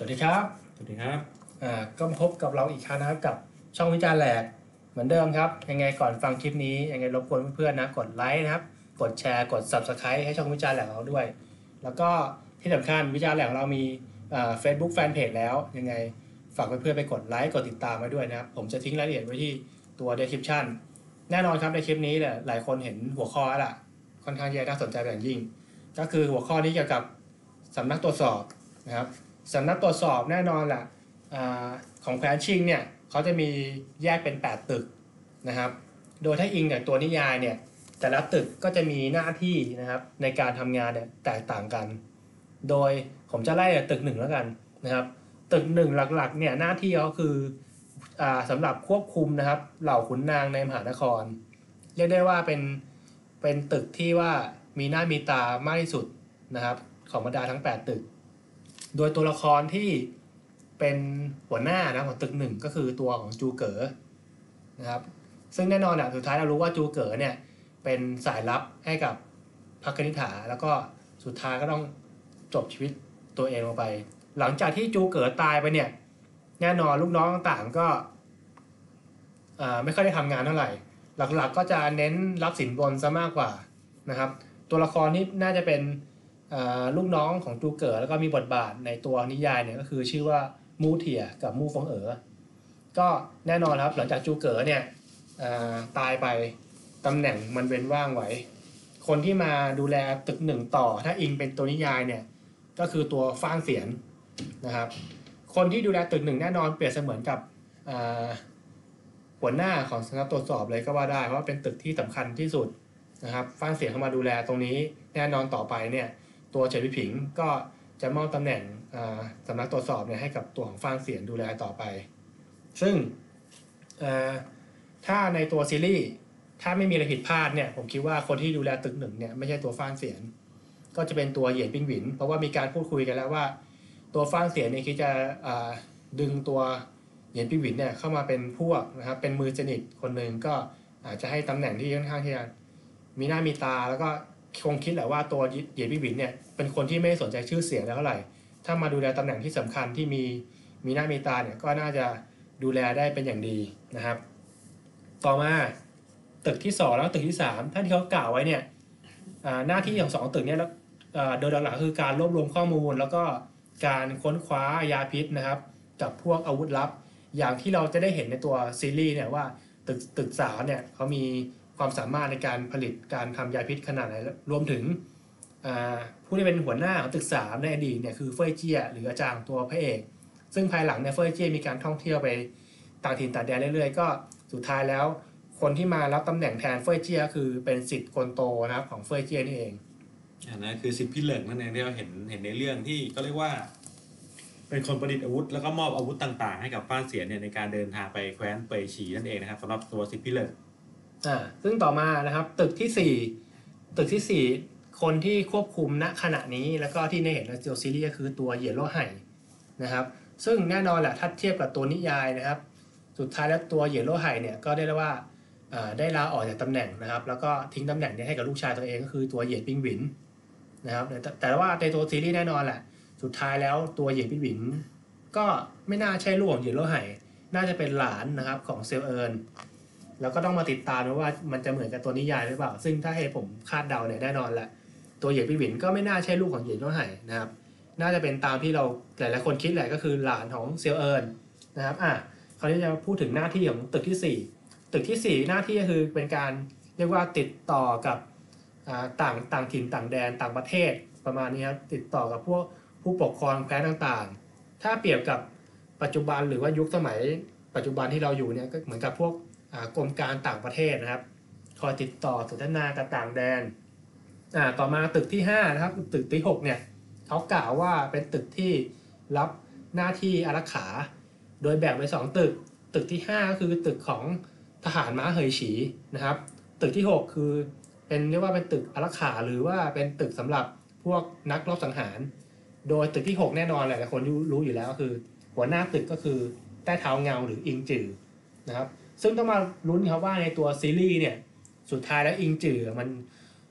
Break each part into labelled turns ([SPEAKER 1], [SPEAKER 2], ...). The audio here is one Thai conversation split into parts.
[SPEAKER 1] วัสดีครับ
[SPEAKER 2] สวัสดีครับ
[SPEAKER 1] ก็พบกับเราอีกครั้งนะครับกับช่องวิจารณ์แหลกเหมือนเดิมครับยังไงก่อนฟังคลิปนี้ยังไงรบกวนเพื่อนๆนะกดไลค์นะครับกดแชร์กด Subscribe ให้ช่องวิจารณ์แหลกของเราด้วยแล้วก็ที่สำคัญวิจารณ์แหลกของเรามีFacebook Fanpage แล้วยังไงฝากเพื่อนๆไปกดไลค์กดติดตามไว้ด้วยนะครับผมจะทิ้งรายละเอียดไว้ที่ตัว description แน่นอนครับในคลิปนี้เนี่ยหลายคนเห็นหัวข้อแล้วล่ะค่อนข้างจะน่าสนใจอย่างยิ่งก็คือหัวข้อนี้เกี่ยวกับสำนักตรวจสอบนะครับสำนักตรวจสอบแน่นอนแหละของแคว้นชิงเนี่ยเขาจะมีแยกเป็น8ตึกนะครับโดยถ้าอิงจากตัวนิยายเนี่ยแต่ละตึกก็จะมีหน้าที่นะครับในการทำงานเนี่ยแตกต่างกันโดยผมจะไล่ตึก1แล้วกันนะครับตึก1หลักๆเนี่ยหน้าที่เขาคือสำหรับควบคุมนะครับเหล่าขุนนางในมหานครเรียกได้ว่าเป็นตึกที่ว่ามีหน้ามีตามากที่สุดนะครับของบรรดาทั้ง8ตึกโดยตัวละครที่เป็นหัวหน้านะของตึก1ก็คือตัวของจูเก๋อนะครับซึ่งแน่นอนสุดท้ายเรารู้ว่าจูเก๋อเนี่ยเป็นสายลับให้กับพรรคนิษฐาแล้วก็สุดท้ายก็ต้องจบชีวิตตัวเองลงไปหลังจากที่จูเก๋อตายไปเนี่ยแน่นอนลูกน้องต่างๆก็ไม่ค่อยได้ทำงานเท่าไหร่หลักๆก็จะเน้นรับสินบนซะมากกว่านะครับตัวละครที่น่าจะเป็นลูกน้องของจูเก๋อแล้วก็มีบทบาทในตัวนิยายเนี่ยก็คือชื่อว่ามูเถียกับมูฟงก็แน่นอนครับหลังจากจูเก๋อเนี่ยตายไปตำแหน่งมันเว้นว่างไว้คนที่มาดูแลตึกหนึ่งต่อถ้าอิงเป็นตัวนิยายเนี่ยก็คือตัวฟ้างเสียนนะครับคนที่ดูแลตึกหนึ่งแน่นอนเปรียบเสมือนกับหัวหน้าของสำนักตรวจสอบเลยก็ว่าได้เพราะว่าเป็นตึกที่สำคัญที่สุดนะครับฟ้างเสียนเข้ามาดูแลตรงนี้แน่นอนต่อไปเนี่ยตัวเฉินผิงก็จะมอบตำแหน่งสำนักตรวจสอบเนี่ยให้กับตัวของฟ้างเสียนดูแลต่อไปซึ่งถ้าในตัวซีรีส์ถ้าไม่มีอะไรผิดพลาดเนี่ยผมคิดว่าคนที่ดูแลตึกหนึ่งเนี่ยไม่ใช่ตัวฟ้างเสียนก็จะเป็นตัวเหยียนปิงหวินเพราะว่ามีการพูดคุยกันแล้วว่าตัวฟ้างเสียนเนี่ยคิดจะดึงตัวเหยียนปิงหวินเนี่ยเข้ามาเป็นพวกนะครับเป็นมือสนิทคนหนึ่งก็อาจจะให้ตำแหน่งที่ค่อนข้างที่จะมีหน้ามีตาแล้วก็คงคิดแหละว่าตัวเหยียนปิงหวินเนี่ยเป็นคนที่ไม่สนใจชื่อเสียงแล้วเท่าไหร่ถ้ามาดูแลตำแหน่งที่สำคัญที่มีหน้ามีตาเนี่ยก็น่าจะดูแลได้เป็นอย่างดีนะครับต่อมาตึกที่2แล้วตึกที่3ท่านที่เขากล่าวไว้เนี่ยหน้าที่ของ2ตึกเนี่ยโดยหลักๆคือการรวบรวมข้อมูลแล้วก็การค้นคว้ายาพิษนะครับกับพวกอาวุธลับอย่างที่เราจะได้เห็นในตัวซีรีส์เนี่ยว่าตึก3เนี่ยเขามีความสามารถในการผลิตการทำยาพิษขนาดไหนรวมถึงผู้ที่เป็นหัวหน้าของตึก3ในอดีตเนี่ยคือเฟยเจียหรืออาจารย์ตัวพระเอกซึ่งภายหลังเนี่ยเฟยเจียมีการท่องเที่ยวไปต่างถิ่นต่างแดนเรื่อยๆก็สุดท้ายแล้วคนที่มารับตำแหน่งแทนเฟยเจียคือเป็นศิษย์คนโตนะครับของเฟยเจียนี่เอง
[SPEAKER 2] นะคือศิษย์พี่เหลิงนั่นเองที่เราเห็นในเรื่องที่ก็เรียกว่าเป็นคนประดิษฐ์อาวุธแล้วก็มอบอาวุธต่างๆให้กับฟ้านเสียนเนี่ยในการเดินทางไปแคว้นเปยฉีนั่นเองนะครับสำหรับตัวศิษย์พี่เหลิง
[SPEAKER 1] ซึ่งต่อมานะครับตึกที่4คนที่ควบคุมณขณะนี้แล้วก็ที่ในเห็นในตัวซีรีส์ก็คือตัวเหยียนโลไห่นะครับซึ่งแน่นอนแหละถ้าเทียบกับตัวนิยายนะครับสุดท้ายแล้วตัวเหยียนโลไห่เนี่ยก็ได้เรียกว่าได้ลาออกจากตำแหน่งนะครับแล้วก็ทิ้งตำแหน่งนี้ให้กับลูกชายตัวเองก็คือตัวเหยียนปิงหวินนะครับแต่ว่าในตัวซีรีส์แน่นอนแหละสุดท้ายแล้วตัวเหยียนปิงหวินก็ไม่น่าใช่ลูกของเหยียนโลไห่น่าจะเป็นหลานนะครับของเซลเอิร์นแล้วก็ต้องมาติดตามว่ามันจะเหมือนกับตัวนิยายหรือเปล่าซึ่งถ้าให้ผมคาดเดาเนี่ยแน่นอนแหละตัวเหยียนปิงหวินก็ไม่น่าใช่ลูกของเหยียนโลไห่นะครับน่าจะเป็นตามที่เราหลายๆคนคิดแหละก็คือหลานของเซลเอิร์นนะครับคราวนี้จะพูดถึงหน้าที่ของตึกที่4ตึกที่4หน้าที่ก็คือเป็นการเรียกว่าติดต่อกับต่างถิ่นต่างแดนต่างประเทศประมาณนี้ครับติดต่อกับพวกผู้ปกครองแคว้นต่างๆถ้าเปรียบกับปัจจุบันหรือว่ายุคสมัยปัจจุบันที่เราอยู่เนี่ยก็เหมือนกับพวกกรมการต่างประเทศนะครับคอยติดต่อสนทนากับต่างแดนต่อมาตึกที่5นะครับตึกที่6เนี่ยเขากล่าวว่าเป็นตึกที่รับหน้าที่อารักขาโดยแบ่งเป็น2ตึกที่5ก็คือตึกของทหารม้าเหยฉีนะครับตึกที่6คือเป็นเรียกว่าเป็นตึกอารักขาหรือว่าเป็นตึกสำหรับพวกนักรบสังหารโดยตึกที่6แน่นอนหลายคนรู้อยู่แล้วก็คือหัวหน้าตึกก็คือใต้เท้าเงาหรืออิงจือนะครับซึ่งต้องมาลุ้นครับว่าในตัวซีรีส์เนี่ยสุดท้ายแล้วอิงจือมัน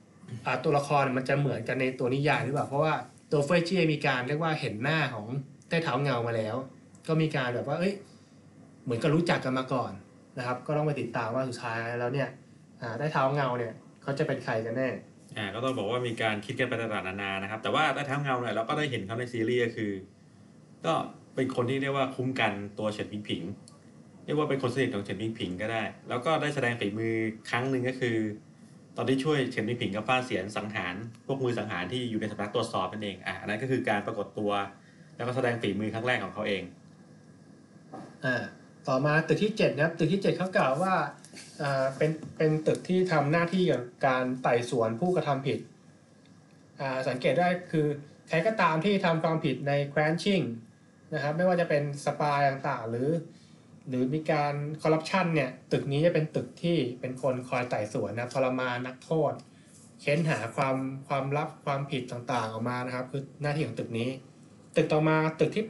[SPEAKER 1] ตัวละครมันจะเหมือนกันในตัวนิยายหรือเปล่าเพราะว่าตัวเฟยเจียมีการเรียกว่าเห็นหน้าของได้เท้าเงามาแล้วก็มีการแบบว่าเหมือนกับรู้จักกันมาก่อนนะครับก็ต้องไปติดตามว่าสุดท้ายแล้วเนี่ยได้เท้าเงาเนี่ยเขาจะเป็นใครกันแน่
[SPEAKER 2] ก็ต้องบอกว่ามีการคิดกันไปต่างๆนานานะครับแต่ว่าใต้เท้าเงาเนี่ยเราก็ได้เห็นเขาในซีรีส์ก็คือก็เป็นคนที่เรียกว่าคุ้มกันตัวเฉินผิงผิงเรียกว่าเป็นคนสนิทของเฉินผิงผิงก็ได้แล้วก็ได้แสดงฝีมือครั้งหนึ่งก็คือตอนที่ช่วยเฉินผิงผิงกับฟ้าเสียนสังหารพวกมือสังหารที่อยู่ในสำนักตรวจสอบนั่นเองอันนั้นก็คือการปรากฏตัวแล้วก็แสดงฝีมือครั้งแรกของเขาเอง
[SPEAKER 1] ต่อมาตึกที่7นะครับตึกที่7เขากล่าวว่าเป็นตึกที่ทำหน้าที่กับการไต่สวนผู้กระทำผิดสังเกตได้คือใครก็ตามที่ทำความผิดในแคว้นชิงนะครับไม่ว่าจะเป็นสปายต่างๆหรือมีการคอร์รัปชันเนี่ยตึกนี้จะเป็นตึกที่เป็นคนคอยไต่สวนนะทรมานนักโทษเค้นหาความลับความผิดต่างๆออกมานะครับคือหน้าที่ของตึกนี้ตึกต่อมาตึกที่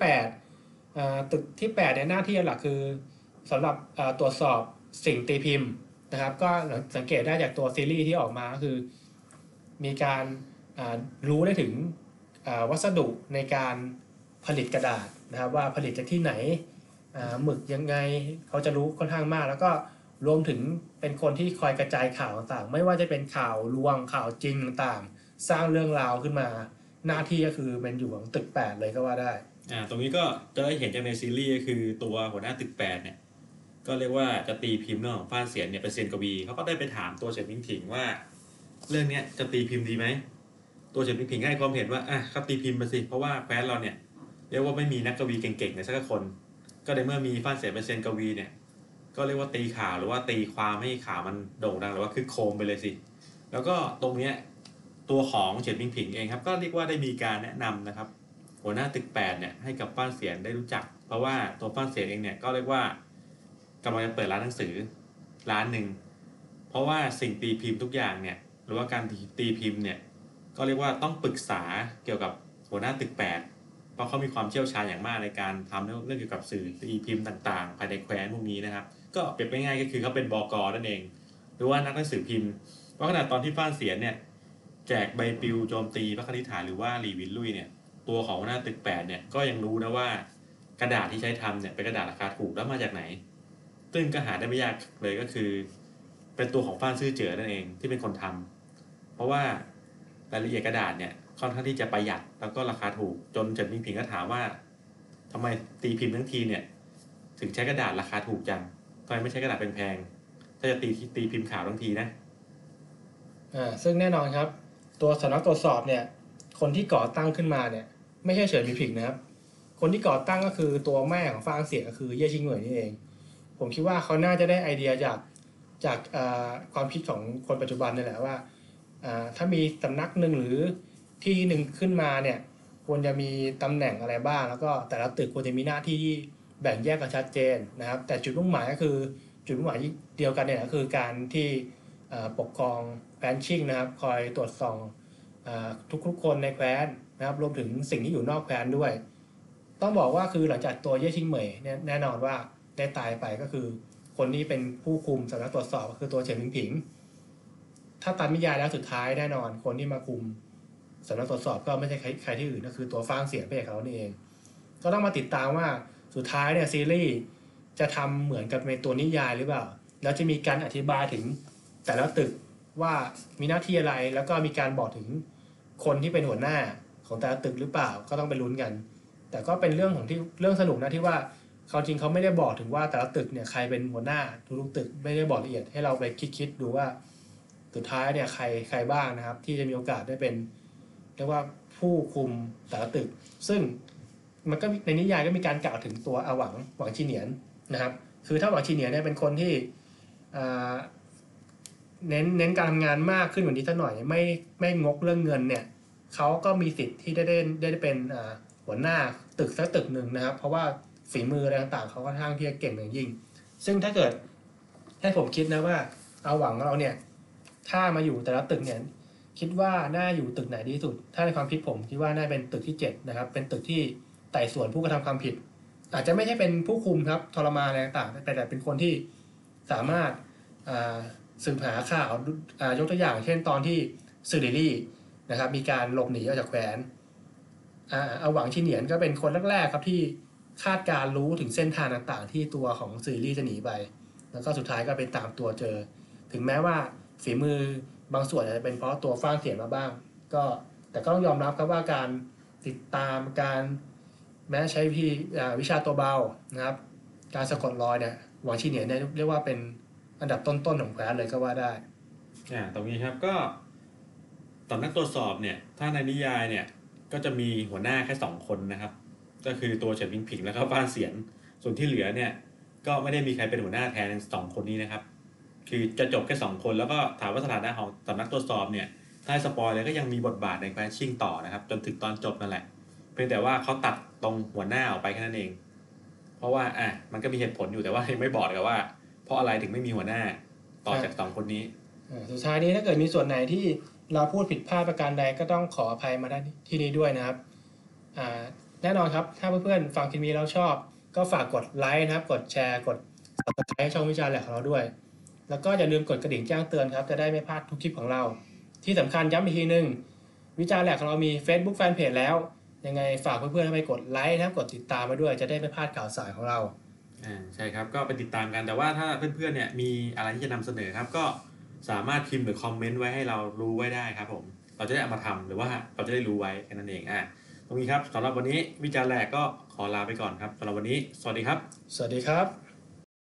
[SPEAKER 1] 8ตึกที่8เนี่ยหน้าที่หลักคือสำหรับตรวจสอบสิ่งตีพิมพ์นะครับก็สังเกตได้จากตัวซีรีส์ที่ออกมาก็คือมีการรู้ได้ถึงวัสดุในการผลิตกระดาษนะครับว่าผลิตจากที่ไหนหมึกยังไงเขาจะรู้ค่อนข้างมากแล้วก็รวมถึงเป็นคนที่คอยกระจายข่าวต่างๆไม่ว่าจะเป็นข่าวลวงข่าวจริงต่างๆสร้างเรื่องราวขึ้นมาหน้าที่ก็คือเป็นอยู่ของตึก8เลยก็ว่าได้
[SPEAKER 2] ตรงนี้ก็จะได้เห็นจากในซีรีส์ก็คือตัวหัวหน้าตึก8เนี่ยก็เรียกว่าจะตีพิมพ์เรื่องของฟ้าเสียนเนี่ยเป็นเซียนกวีเขาก็ได้ไปถามตัวเฉินผิงผิงว่าเรื่องนี้จะตีพิมพ์ดีไหมตัวเฉินผิงผิงให้ความเห็นว่าเขาตีพิมพ์มาสิเพราะว่าแคว้นเราเนี่ยเรียกว่าไม่มีนักกวีเก่งๆเลยสักคนก็ในเมื่อมีฟ้าเสียนเป็นเซียนกวีเนี่ยก็เรียกว่าตีข่าวหรือว่าตีความให้ข่าวมันโด่งดังหรือว่าคึกโครมไปเลยสิแล้วก็ตรงเนี้ยตัวของเฉินผิงผิงเองครับก็เรียกว่าได้มีการแนะนำนะครับหัวหน้าตึก8เนี่ยให้กับฟ้าเสียนได้รู้จักเพราะว่าตัวฟ้าเสียนเองเนี่ยก็เรียกว่ากำลังจะเปิดร้านหนังสือร้านหนึ่งเพราะว่าสิ่งตีพิมพ์ทุกอย่างเนี่ยหรือว่าการตีพิมพ์เนี่ยก็เรียกว่าต้องปรึกษาเกี่ยวกับหัวหน้าตึก8เพราะเขามีความเชี่ยวชาญอย่างมากในการทำเรื่องเกี่ยวกับสื่อตีพิมพ์ต่างๆภายในแคว้นพวกนี้นะครับก็เปรียบง่ายๆก็คือเขาเป็นบก.นั่นเองหรือว่านักหนังสือพิมพ์เพราะขนาดตอนที่ฟ้าเสียนเนี่ยแจกใบปลิวโจมตีพระคณิษฐาหรือว่าหลี่วินลุยเนี่ยตัวของหัวหน้าตึก8เนี่ยก็ยังรู้นะว่ากระดาษที่ใช้ทำเนี่ยเป็นกระดาษราคาถูกแล้วมาจากไหนซึ่งก็หาได้ไม่ยากเลยก็คือเป็นตัวของฟ้านซื่อเจ๋อนั่นเองที่เป็นคนทำเพราะว่ารายละเอียดกระดาษเนี่ยค่อนข้างที่จะประหยัดแล้วก็ราคาถูกจนเฉินผิงผิงก็ถามว่าทำไมตีพิมพ์ทั้งทีเนี่ยถึงใช้กระดาษราคาถูกจังทำไมไม่ใช้กระดาษแพงๆถ้าจะตีพิมพ์ข่าวทั้งทีนะ
[SPEAKER 1] ซึ่งแน่นอนครับตัวสำนักตรวจสอบเนี่ยคนที่ก่อตั้งขึ้นมาเนี่ยไม่ใช่เฉินผิงผิงนะครับคนที่ก่อตั้งก็คือตัวแม่ของฟางเสียก็คือเย่ชิงเหวยนี่เองผมคิดว่าเขาน่าจะได้ไอเดียจากความคิดของคนปัจจุบันนี่แหละว่าถ้ามีสำนักหนึ่งหรือที่หนึ่งขึ้นมาเนี่ยควรจะมีตำแหน่งอะไรบ้างแล้วก็แต่ละตึกควรจะมีหน้าที่ที่แบ่งแยกกันชัดเจนนะครับแต่จุดมุ่งหมายก็คือจุดมุ่งหมายเดียวกันเนี่ยก็คือการที่ปกครองแคว้นชิงนะครับคอยตรวจส่องทุกคนในแคว้นนะครับรวมถึงสิ่งที่อยู่นอกแคว้นด้วยต้องบอกว่าคือหลังจากตัวเย่ชิงเหมยแน่นอนว่าได้ตายไปก็คือคนที่เป็นผู้คุมสำนักตรวจสอบก็คือตัวเฉินผิงผิงถ้าตามนิยายแล้วสุดท้ายแน่นอนคนที่มาคุมสำนักตรวจสอบก็ไม่ใช่ใครที่อื่นก็คือตัวฟ้างเสียงพระเอกเขานี่เองก็ต้องมาติดตามว่าสุดท้ายเนี่ยซีรีส์จะทำเหมือนกับในตัวนิยายหรือเปล่าแล้วจะมีการอธิบายถึงแต่ละตึกว่ามีหน้าที่อะไรแล้วก็มีการบอกถึงคนที่เป็นหัวหน้าของแต่ละตึกหรือเปล่าก็ต้องไปลุ้นกันแต่ก็เป็นเรื่องของที่เรื่องสนุกนะที่ว่าเขาจริงเขาไม่ได้บอกถึงว่าแต่ละตึกเนี่ยใครเป็นหัวหน้าทุกตึกไม่ได้บอกละเอียดให้เราไปคิดดูว่าสุดท้ายเนี่ยใครบ้างนะครับที่จะมีโอกาสได้เป็นเรียกว่าผู้คุมแต่ละตึกซึ่งมันก็ในนิยายก็มีการกล่าวถึงตัวอาหวังชิเหนียนนะครับคือถ้าหวังชิเหนียนเนี่ยเป็นคนที่เน้นการทำงานมากขึ้นกว่านี้สักหน่อยไม่งกเรื่องเงินเนี่ยเขาก็มีสิทธิ์ที่ได้เป็นหัวหน้าตึกสักตึกหนึ่งนะครับเพราะว่าฝีมืออะไรต่างๆเขาค่อนข้างที่จะเก่งอย่างยิ่งซึ่งถ้าเกิดให้ผมคิดนะว่าเอาหวังเราเนี่ยถ้ามาอยู่แต่ละตึกเนี่ยคิดว่าน่าอยู่ตึกไหนดีที่สุดถ้าในความคิดผมคิดว่าน่าเป็นตึกที่7นะครับเป็นตึกที่ไต่สวนผู้กระทำความผิดอาจจะไม่ใช่เป็นผู้คุมครับทรมานอะไรต่างๆแต่เป็นคนที่สามารถสืบหาข่าวยกตัวอย่างเช่นตอนที่ซือเดลี่นะครับมีการหลบหนีออกจากแคว้นเอาหวังชินเหนียนก็เป็นคนแรกๆครับที่คาดการรู้ถึงเส้นทางต่างๆที่ตัวของซีรีส์จะหนีไปแล้วก็สุดท้ายก็ไปตามตัวเจอถึงแม้ว่าฝีมือบางส่วนอาจจะเป็นเพราะตัวฟ้างเถียนมาบ้างก็แต่ก็ต้องยอมรับครับว่าการติดตามการแม้ใช้วิชาตัวเบานะครับการสะกดรอยเนี่ยหวังชินเหนียนเนี่ยเรียกว่าเป็นอันดับต้นๆของแคว้นเลยก็ว่าได้
[SPEAKER 2] ตรงนี้ครับก็ตอนนักตรวจสอบเนี่ยถ้าในนิยายเนี่ยก็จะมีหัวหน้าแค่2คนนะครับก็คือตัวเฉินมิงผิงแล้วก็ฟ้านเสียนส่วนที่เหลือเนี่ยก็ไม่ได้มีใครเป็นหัวหน้าแทน2คนนี้นะครับคือจะจบแค่2คนแล้วก็ถามว่าสถานะของสำนักตรวจสอบเนี่ยถ้าสปอยเลยก็ยังมีบทบาทในแคว้นชิงต่อนะครับจนถึงตอนจบนั่นแหละเพียงแต่ว่าเขาตัดตรงหัวหน้าออกไปแค่นั้นเองเพราะว่ามันก็มีเหตุผลอยู่แต่ว่าไม่บอกกันว่าเพราะอะไรถึงไม่มีหัวหน้าต่อจาก2คนนี้
[SPEAKER 1] สุดท้ายนี้ถ้าเกิดมีส่วนไหนที่เราพูดผิดพลาดประการใดก็ต้องขออภัยมาได้ที่นี้ด้วยนะครับแน่นอนครับถ้าเพื่อนๆฟังคลิปนี้แล้วชอบก็ฝากกดไลค์นะครับกดแชร์กด Subscribe ช่องวิจารณ์แหลกของเราด้วยแล้วก็อย่าลืมกดกระดิ่งแจ้งเตือนครับจะได้ไม่พลาดทุกคลิปของเราที่สำคัญย้ำอีกทีนึงวิจารณ์แหลกของเรามี Facebook Fanpage แล้วยังไงฝากเพื่อนๆให้ไปกดไลค์นะครับกดติดตามมาด้วยจะได้ไม่พลาดข่าวสารของเรา
[SPEAKER 2] ใช่ครับก็ไปติดตามกันแต่ว่าถ้าเพื่อนๆเนี่ยมีอะไรที่จะนำเสนอครับก็สามารถพิมพ์หรือคอมเมนต์ไว้ให้เรารู้ไว้ได้ครับผมเราจะได้เอามาทำหรือว่าเราจะได้รู้ไว้แค่นั้นเองตรงนี้ครับสำหรับวันนี้วิจารณ์แหลกก็ขอลาไปก่อนครับสำหรับวันนี้สวัสดีครับ
[SPEAKER 1] สวัสดีครับ